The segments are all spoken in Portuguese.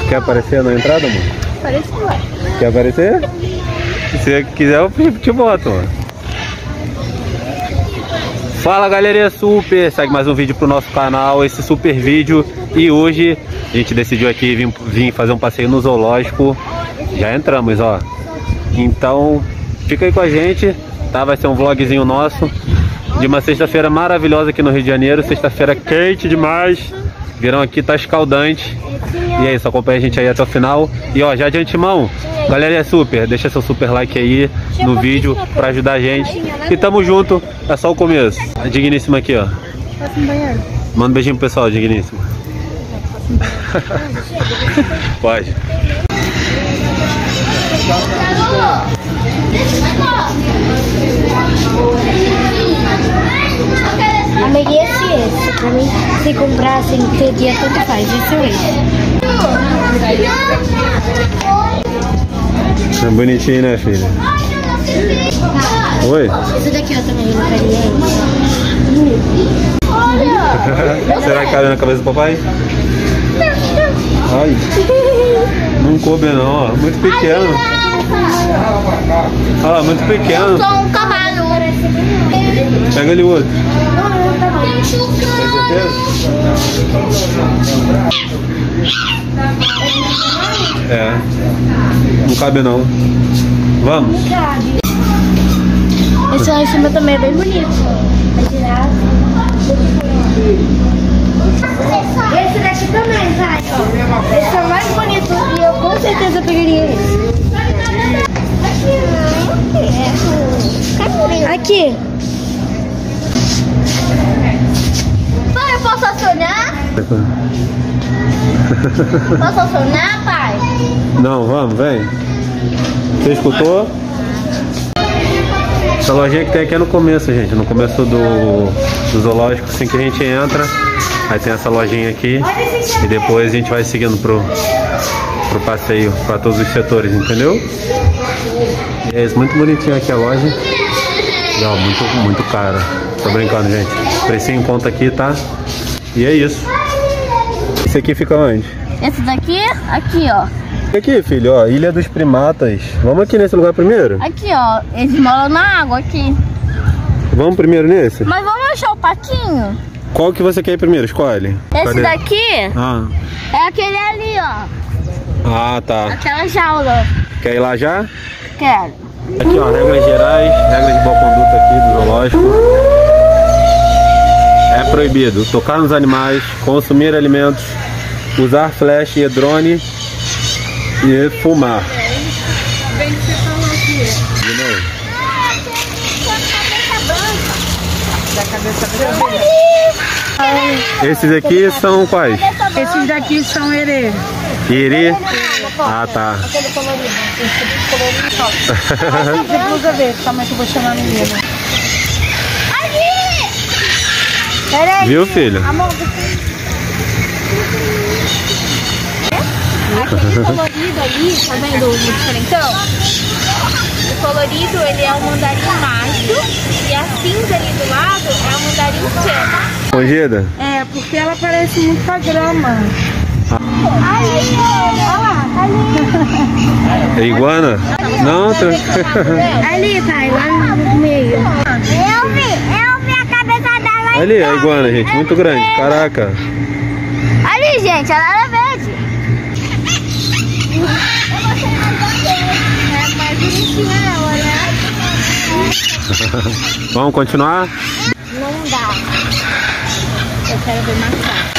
Quer aparecer na entrada, amor? Parece que vai. Quer aparecer? Se você quiser, eu te boto, ó. Fala, galerinha super! Segue mais um vídeo pro nosso canal, esse super vídeo. E hoje a gente decidiu aqui vir fazer um passeio no zoológico. Já entramos, ó. Então, fica aí com a gente, tá? Vai ser um vlogzinho nosso de uma sexta-feira maravilhosa aqui no Rio de Janeiro. Sexta-feira quente demais. Verão aqui tá escaldante. E é isso, acompanha a gente aí até o final. E ó, já de antemão, galera super, deixa seu super like aí no vídeo pra ajudar a gente. E tamo junto, é só o começo. A digníssima aqui, ó. Manda um beijinho pro pessoal, digníssima. Pode. Amei esse. Pra mim, se comprar sem ter dia, tanto faz. Esse ou esse. É bonitinho, né, filha? Oi? Esse daqui eu também não queria. Será que cabe na cabeça do papai? Ai, não coube não, ó. Muito pequeno. Olha lá, muito pequeno. Sou um cavalo. Pega ali o outro. Tem certeza? É. Não cabe não. Vamos? Esse lá em cima também é bem bonito. Esse daqui também, pai. Esse é o mais bonito e eu com certeza pegaria esse. Aqui. Pai, eu posso acionar? Posso acionar, pai? Não, vamos, vem. Você escutou? Essa lojinha que tem aqui é no começo, gente. No começo do zoológico, assim que a gente entra. Aí tem essa lojinha aqui. E depois a gente vai seguindo pro passeio, para todos os setores, entendeu? E é isso, muito bonitinho aqui a loja. E ó, muito cara. Tô brincando, gente. Precinho em conta aqui, tá? E é isso. Esse aqui fica onde? Esse daqui? Aqui, ó. Aqui, filho, ó, Ilha dos Primatas. Vamos aqui nesse lugar primeiro? Aqui, ó. Eles moram na água aqui. Vamos primeiro nesse? Mas vamos achar o patinho? Qual que você quer ir primeiro? Escolhe. Esse Cadê? daqui Ah. é aquele ali, ó. Ah, tá. Aquela jaula. Quer ir lá já? Quero. Aqui, ó, regras gerais, regras de boa conduta aqui do zoológico. É proibido tocar nos animais, consumir alimentos, usar flash e drone e fumar. De novo. Esses aqui são quais? Esses daqui são herê. Iri? Ah, tá. Aquele colorido. De blusa verde, calma aí que eu vou chamar a menina. Peraí. Viu, filho? Amor, aquele colorido ali, tá vendo o diferentão? O colorido, ele é o mandarim macho e a cinza ali do lado é o mandarim fêmea. Fugida? É, porque ela parece muito com a grama. Ali, olha lá, ali. É iguana? Não, tá... Ali, pai, lá no meio. Eu vi a cabeça dela. Ali, a iguana, gente, muito grande, caraca. Ali, gente, ela era verde. É mais bonitinha ela, né? Vamos continuar? Não dá. Eu quero ver macaco.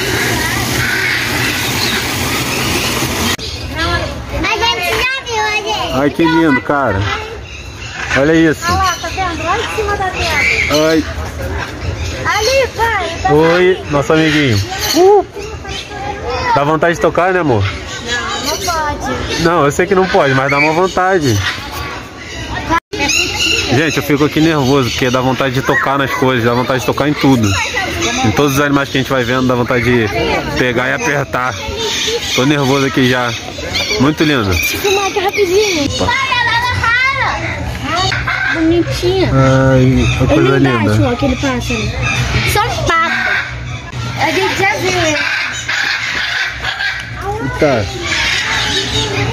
A gente já viu, a gente. Ai, que lindo, cara. Olha isso. Olha lá, tá vendo? Lá em cima da tela. Oi. Ali, pai. Tá Oi, nosso amiguinho. Dá vontade de tocar, né, amor? Não pode. Não, eu sei que não pode, mas dá uma vontade. Gente, eu fico aqui nervoso, porque dá vontade de tocar nas coisas, dá vontade de tocar em tudo. Em todos os animais que a gente vai vendo, dá vontade de pegar e apertar. Tô nervoso aqui já. Muito lindo. Filmar aqui rapidinho. Olha, ela rara. Bonitinha. Ai, que coisa Ele embaixo, linda. ó, aquele pássaro. Só um papo. A gente já viu ele. Tá.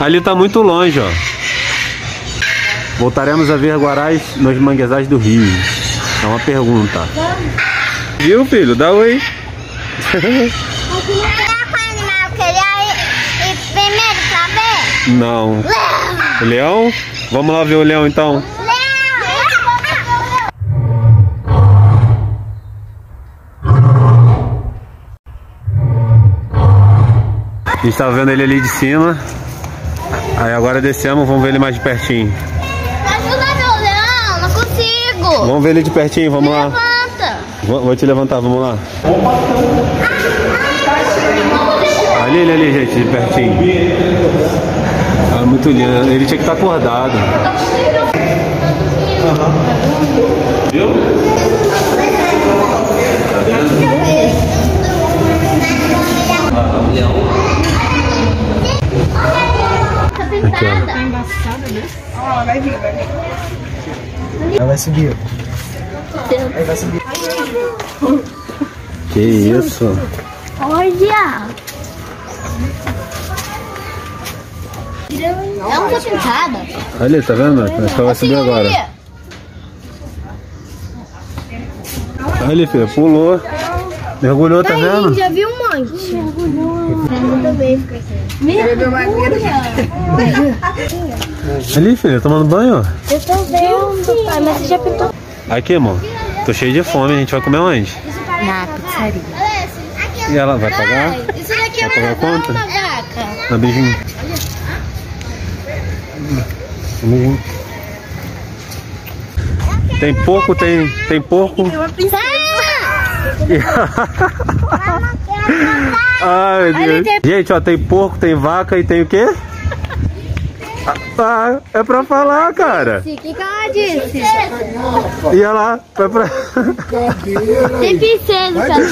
Ali tá muito longe, ó. Voltaremos a ver guarás nos manguezais do Rio. É uma pergunta. Viu, filho? Dá oi. Não. O leão? Vamos lá ver o leão então. A gente tava vendo ele ali de cima. Aí agora descemos, vamos ver ele mais de pertinho. Ajuda meu leão, não consigo. Vamos ver ele de pertinho, vamos lá. Levanta. Vou te levantar, vamos lá. Ali, ali, gente, de pertinho. Ah, muito lindo. Ele tinha que estar acordado. Viu? Aqui, ó. Tá embaçada, né? Ó, vai vir. Ela vai subir. Aí vai subir. Que isso? Olha. É uma pintada. Ali, tá vendo? Acho que ela vai subir agora. Ali, filha, pulou. Mergulhou, tá vendo? Já vi um monte. Ali, filha, tomando banho, ó. Eu tô vendo, pai, mas você já pintou. Aqui, amor. Tô cheio de fome, a gente vai comer onde? Na pizzaria. E ela vai pagar? Isso daqui é Vai pagar a conta? uma vaca. Dá um beijinho. Um beijinho. Tem porco, tem porco. Ai, meu Deus. Gente, ó, tem porco, tem vaca e tem o quê? Ah, é pra falar, cara. O que ela disse? E olha lá, foi pra... Tem princesa, cara.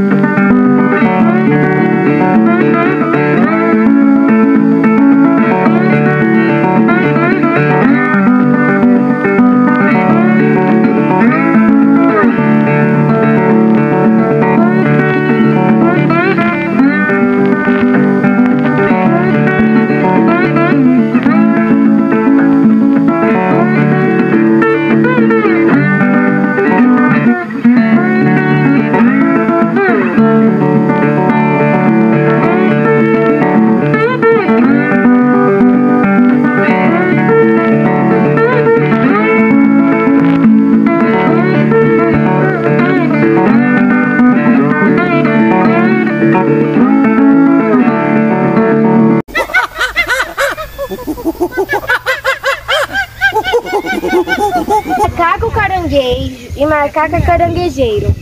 Macaco caranguejo e macaca caranguejeiro.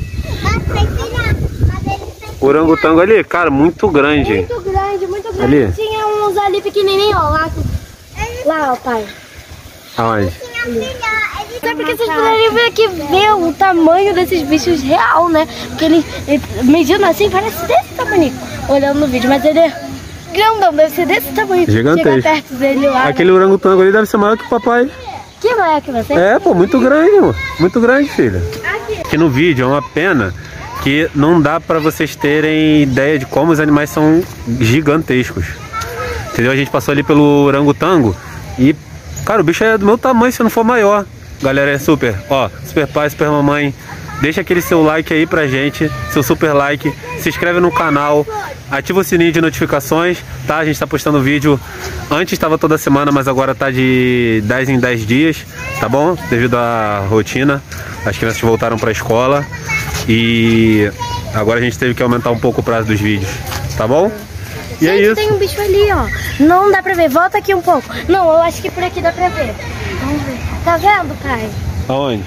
Orangotango ali, cara, muito grande. Muito grande, muito grande. Ali? Tinha uns ali pequenininhos, ó, lá, ó, pai. Aonde? Sabe porque vocês poderiam ver aqui, ver o tamanho desses bichos real, né? Porque ele medindo assim, parece desse tamanho, olhando no vídeo, mas ele é grandão, deve ser desse tamanho. Gigantesco. Chega perto dele lá. Aquele orangotango ali deve ser maior que o papai. Que maior que você? É, pô, muito grande, amor. Muito grande, filha. Aqui no vídeo é uma pena que não dá pra vocês terem ideia de como os animais são gigantescos. Entendeu? A gente passou ali pelo orangotango e, cara, o bicho é do meu tamanho, se não for maior. Galera, é super, ó, super pai, super mamãe. Deixa aquele seu like aí pra gente, seu super like. Se inscreve no canal, ativa o sininho de notificações, tá? A gente tá postando vídeo, antes estava toda semana, mas agora tá de 10 em 10 dias, tá bom? Devido à rotina, as crianças voltaram pra escola e agora a gente teve que aumentar um pouco o prazo dos vídeos, tá bom? E gente, é isso. Tem um bicho ali, ó. Não dá pra ver, volta aqui um pouco. Não, eu acho que por aqui dá pra ver. Vamos ver. Tá vendo, pai? Aonde?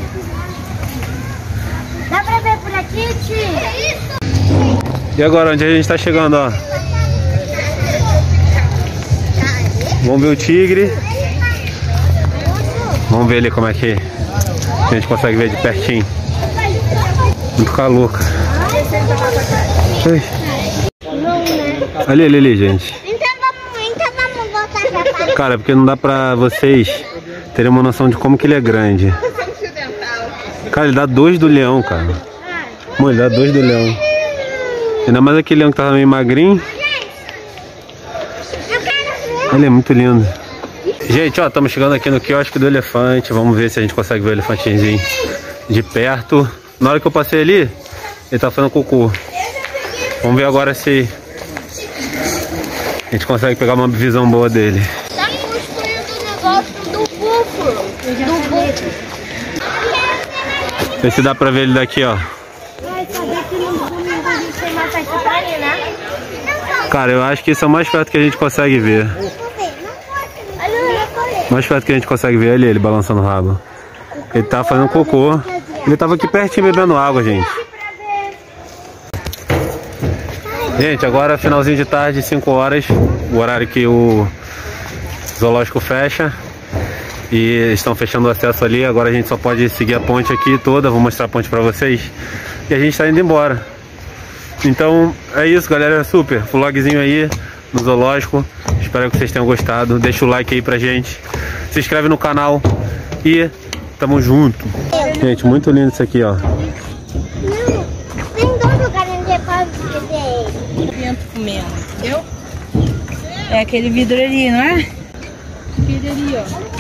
Dá pra ver por aqui, tio? E agora, onde a gente tá chegando, ó? Vamos ver o tigre. Vamos ver ali como é que a gente consegue ver de pertinho. Muito calor, cara. Ai. Ali, gente. Então vamos voltar pra cá. Cara, porque não dá pra vocês terem uma noção de como que ele é grande. Cara, ele dá 2 do leão, cara. Mano, ele dá 2 do leão. Ainda mais aquele leão que tava meio magrinho. Ele é muito lindo. Gente, ó, estamos chegando aqui no quiosque do elefante. Vamos ver se a gente consegue ver o elefantezinho de perto. Na hora que eu passei ali, ele tá fazendo cocô. Vamos ver agora se a gente consegue pegar uma visão boa dele. Tá construindo o negócio do búfalo. Vê se dá pra ver ele daqui, ó. Vai saber que não tem mais festa pra ele, né? Cara, eu acho que isso é o mais perto que a gente consegue ver. Mais perto que a gente consegue ver ali, ele balançando o rabo. Ele tá fazendo cocô. Ele tava aqui pertinho bebendo água, gente. Gente, agora finalzinho de tarde, 5 horas. O horário que o zoológico fecha. E estão fechando o acesso ali. Agora a gente só pode seguir a ponte aqui toda. Vou mostrar a ponte pra vocês. E a gente tá indo embora. Então é isso, galera. Super vlogzinho aí no zoológico. Espero que vocês tenham gostado. Deixa o like aí pra gente. Se inscreve no canal. E tamo junto. Gente, muito lindo isso aqui, ó. Tem 2 lugares onde é para ver. Vento comendo, entendeu? É aquele vidro ali, não é? Aquele ali, ó.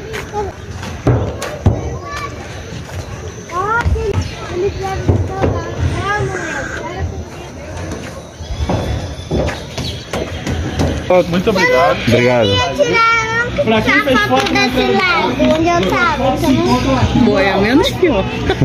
Muito obrigado. Obrigado. Pra quem fez foto desse lado, onde eu tava. Boa, é menos pior.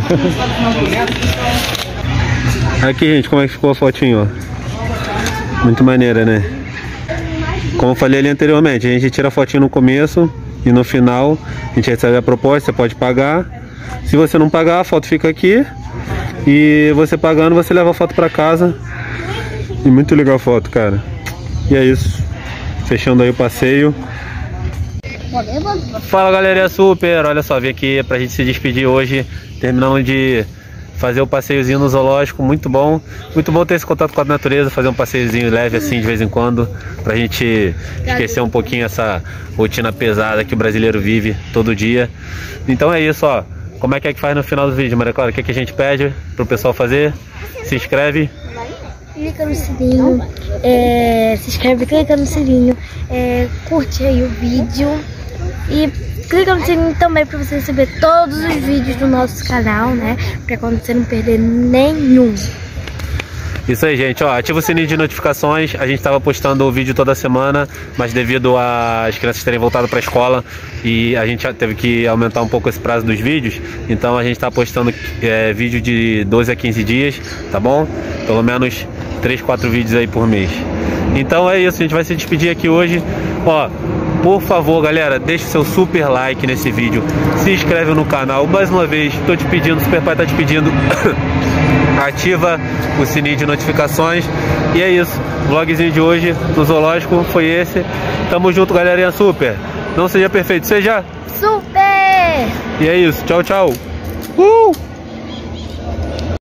Aqui, gente, como é que ficou a fotinho, ó. Muito maneira, né? Como eu falei ali anteriormente, a gente tira a fotinho no começo e no final a gente recebe a proposta, você pode pagar. Se você não pagar, a foto fica aqui. E você pagando, você leva a foto pra casa. E muito legal a foto, cara. E é isso. Fechando aí o passeio. Fala, galera, super. Olha só, vim aqui pra gente se despedir hoje. Terminamos de fazer o passeiozinho no zoológico. Muito bom ter esse contato com a natureza. Fazer um passeiozinho leve assim de vez em quando, pra gente esquecer um pouquinho essa rotina pesada que o brasileiro vive todo dia. Então é isso, ó. Como é que faz no final do vídeo, Maria Clara? O que a gente pede pro pessoal fazer? Se inscreve. Clica no sininho, se inscreve, clica no sininho, curte aí o vídeo e clica no sininho também para você receber todos os vídeos do nosso canal, né? Para quando você não perder nenhum. Isso aí, gente, ó, ativa o sininho de notificações. A gente estava postando o vídeo toda semana, mas devido às crianças terem voltado para a escola e a gente teve que aumentar um pouco esse prazo dos vídeos, então a gente está postando vídeo de 12 a 15 dias, tá bom? Pelo menos 3, 4 vídeos aí por mês. Então é isso, a gente vai se despedir aqui hoje. Ó, por favor, galera, deixe seu super like nesse vídeo, se inscreve no canal. Mais uma vez, tô te pedindo, o Super Pai tá te pedindo, ativa o sininho de notificações. E é isso, o vlogzinho de hoje no zoológico foi esse. Tamo junto, galerinha super. Não seja perfeito, seja super! E é isso, tchau, tchau.